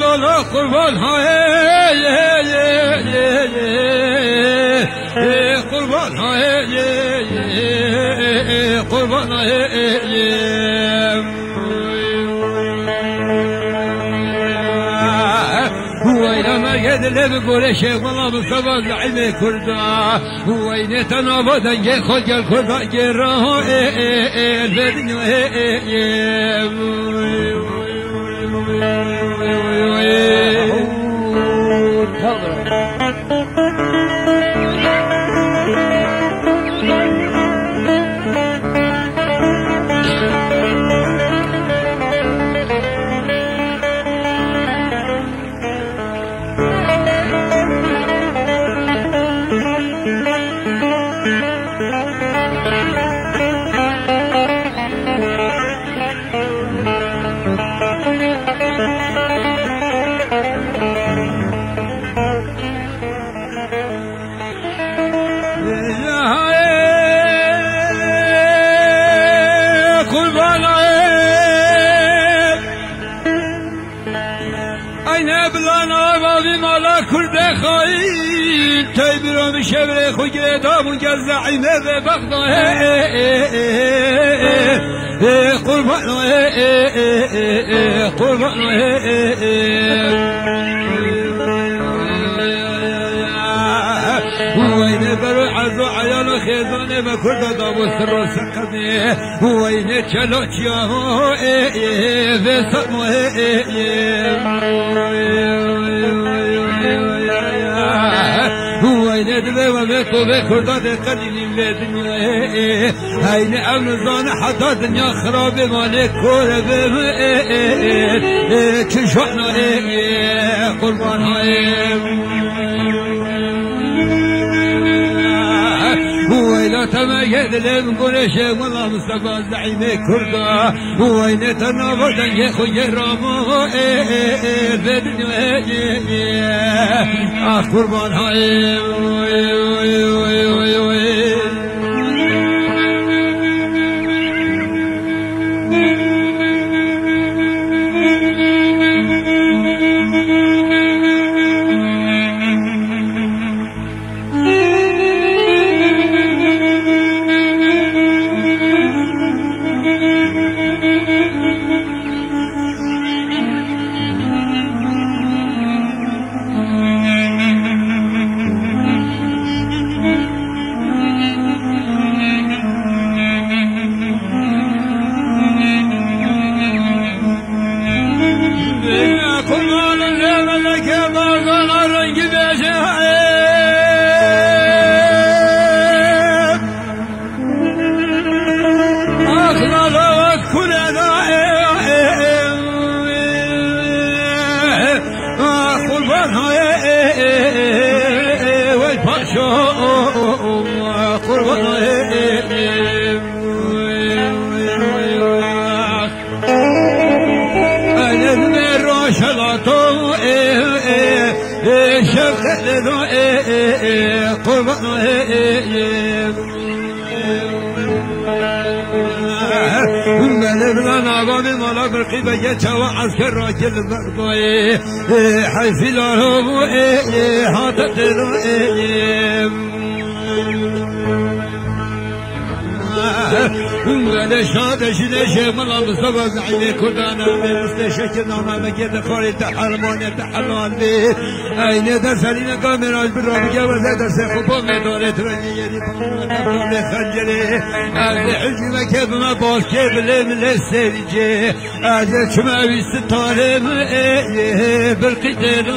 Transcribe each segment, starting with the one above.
لا قربان های قربان های قربان وين اللي بقول شيخ والله مصطفى زعيم كردا وين تنابض انجي خلق الكردا جراه الفدنيا کرد خواهی تایبرا میشه خوی دامون جزعی به بغداد قربان قربان وين برو عزو عيال خيزانه بكرد دابو سر سقمه وين چلوچيا هو في سمو وين دبه ومكو بكرد قليل الدنيا هين امن زان حتى دنيا خراب مالك كور تشحنا قربان وين تميز لم قول شيخ والله مصطفى زعيم كردا وين تنافر دنيا خوي رامو الدنيا قربان هاي عسكر راجل مرضي حيث له حاطط ولا شاد شيء والله مصطفى زعيم كردانا مستشكلنا ما مكيت خارج تحرمان تحرمان به اين درسلين كاميرا بالرابط جوازات سخبو مدارة رنية بطول خنجري اهل حجم كيف ما باش كيف من السرجي اهل شماوي ستاره بالقتال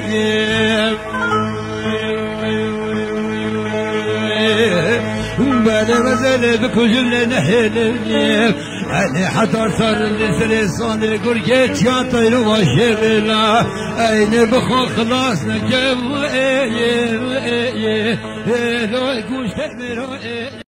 بعد مازال بكل نحل أنا حضر صار لسان القرية يا طير وشغلا أين بخو خلاص نجم لو يقول تأمر